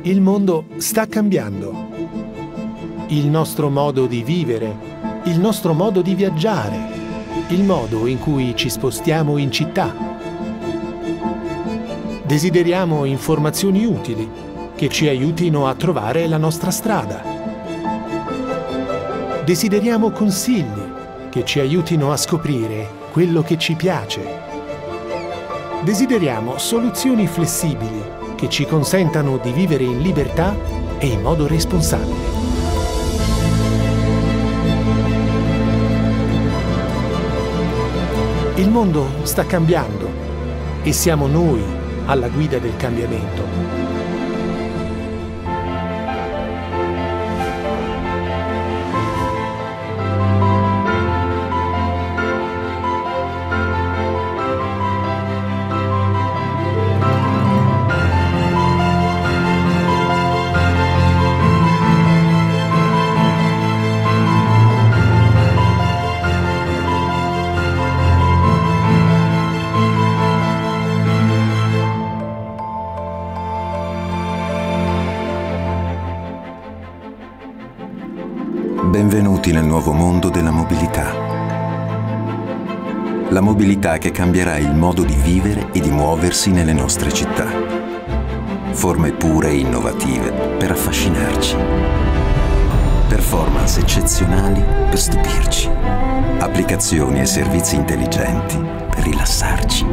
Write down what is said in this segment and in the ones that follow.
Il mondo sta cambiando. Il nostro modo di vivere, il nostro modo di viaggiare, il modo in cui ci spostiamo in città. Desideriamo informazioni utili che ci aiutino a trovare la nostra strada. Desideriamo consigli che ci aiutino a scoprire quello che ci piace. Desideriamo soluzioni flessibili che ci consentano di vivere in libertà e in modo responsabile. Il mondo sta cambiando e siamo noi alla guida del cambiamento. Benvenuti nel nuovo mondo della mobilità. La mobilità che cambierà il modo di vivere e di muoversi nelle nostre città. Forme pure e innovative per affascinarci. Performance eccezionali per stupirci. Applicazioni e servizi intelligenti per rilassarci.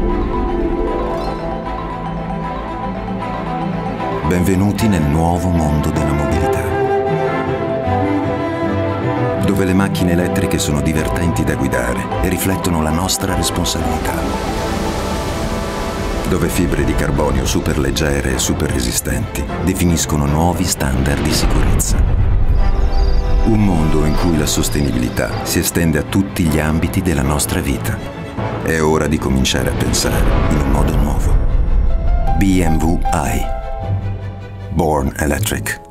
Benvenuti nel nuovo mondo della mobilità, dove le macchine elettriche sono divertenti da guidare e riflettono la nostra responsabilità. Dove fibre di carbonio superleggere e super resistenti definiscono nuovi standard di sicurezza. Un mondo in cui la sostenibilità si estende a tutti gli ambiti della nostra vita. È ora di cominciare a pensare in un modo nuovo. BMW i. Born Electric.